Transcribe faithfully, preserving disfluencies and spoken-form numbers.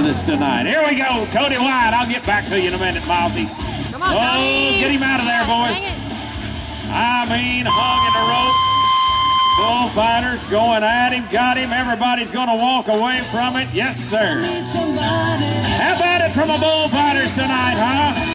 with us tonight. Here we go, Cody White. I'll get back to you in a minute, Mousy. Come on, oh, Cody. get him out of there, boys. I mean, hung in the rope. Bullfighters going at him, got him. Everybody's going to walk away from it. Yes, sir. How about it from the bullfighters tonight, huh?